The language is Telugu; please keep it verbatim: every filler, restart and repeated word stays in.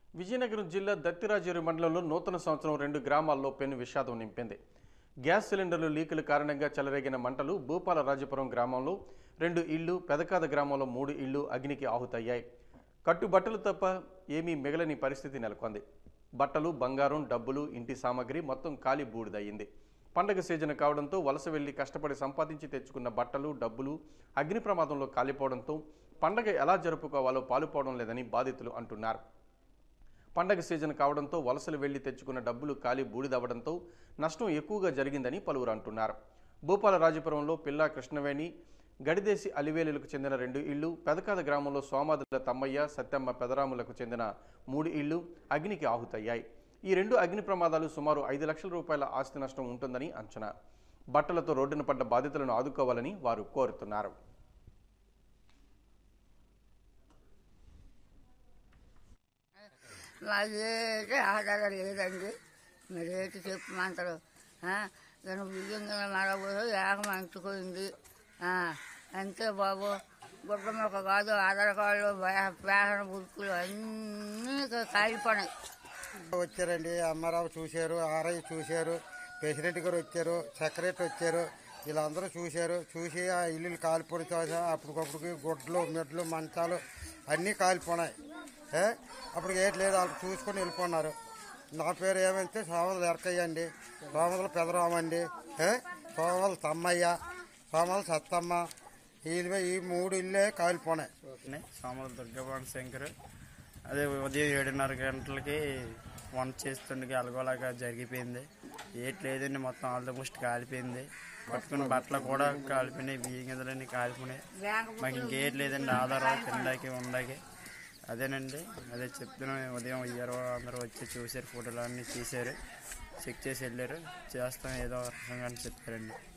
విజయనగరం జిల్లా దత్తిరాజేరు మండలంలో నూతన సంవత్సరం రెండు గ్రామాల్లో పెను విషాదం నింపింది. గ్యాస్ సిలిండర్లు లీకుల కారణంగా చెలరేగిన మంటలు భూపాల రాజపురం గ్రామంలో రెండు ఇళ్లు, పెదకాద గ్రామంలో మూడు ఇళ్లు అగ్నికి ఆహుతయ్యాయి. కట్టుబట్టలు తప్ప ఏమీ మిగలని పరిస్థితి నెలకొంది. బట్టలు, బంగారం, డబ్బులు, ఇంటి సామాగ్రి మొత్తం కాలి బూడిదయ్యింది. పండగ సీజన్ కావడంతో వలస వెళ్లి కష్టపడి సంపాదించి తెచ్చుకున్న బట్టలు, డబ్బులు అగ్ని ప్రమాదంలో కాలిపోవడంతో పండగ ఎలా జరుపుకోవాలో పాలుపోవడం లేదని బాధితులు అంటున్నారు. పండగ సీజన్ కావడంతో వలసలు వెళ్లి తెచ్చుకున్న డబ్బులు కాలి బూడిదవ్వడంతో నష్టం ఎక్కువగా జరిగిందని పలువురు అంటున్నారు. భూపాల రాజపురంలో పిల్లా కృష్ణవేణి, గడిదేశి అలివేలులకు చెందిన రెండు ఇళ్లు, పెదకాద గ్రామంలో సోమాదుల తమ్మయ్య, సత్యమ్మ పెదరాములకు చెందిన మూడు ఇళ్లు అగ్నికి ఆహుతయ్యాయి. ఈ రెండు అగ్ని ప్రమాదాలు సుమారు ఐదు లక్షల రూపాయల ఆస్తి నష్టం ఉంటుందని అంచనా. బట్టలతో రోడ్డున పడ్డ బాధితులను ఆదుకోవాలని వారు కోరుతున్నారు. నాకేంటి ఆధారం లేదండి. మీరు ఏంటి చెప్పమంటారు? నేను బియ్యం మరబోదు ఏకం అంటుకుంది అంతే బాబు. గుడ్డ మొక్క కాదు, ఆధార్ కార్డు, పేషణ బుక్కులు అన్నీ కాలిపోయినాయి. వచ్చారండి, అమ్మారావు చూశారు, ఆర్ఐ చూశారు, ప్రెసిడెంట్ గారు వచ్చారు, సెక్రటరీ వచ్చారు, వీళ్ళందరూ చూశారు. చూసి ఆ ఇల్లులు కాలిపోయి అప్పటికప్పుడు గుడ్లు, మెడ్లు, మంచాలు అన్నీ కాలిపోయినాయి. అప్పుడు ఏటి లేదు, వాళ్ళు చూసుకొని వెళ్ళిపోన్నారు. నా పేరు ఏమంటే సోమదల ఎరకయ్య అండి, సోమదల పెదరామండి, సోమదల తమ్మయ్య, సోమదల సత్తమ్మ, వీళ్ళు ఈ మూడు ఇల్లే కాలిపోయినాయి. సోమదల దుర్గాభవన్ శంకర్. అదే ఉదయం ఏడున్నర గంటలకి వంట చేస్తుండగా అలగోలాగా జరిగిపోయింది. ఏటి లేదండి, మొత్తం ఆల్మోస్ట్ కాలిపోయింది. పట్టుకున్న బట్టలు కూడా కాలిపోయినాయి, బియ్యం గింజలన్నీ కాలిపోయినాయి. మాకు ఇంకేటి లేదండి, ఆధారాలు తినడానికి ఉండకి. అదేనండి, అదే చెప్తున్నాం. ఉదయం అయ్యారు, అందరూ వచ్చి చూశారు, ఫోటోలు అన్నీ తీశారు, చెక్ చేసి వెళ్ళారు, చేస్తాం ఏదో రకంగా చెప్పారండి.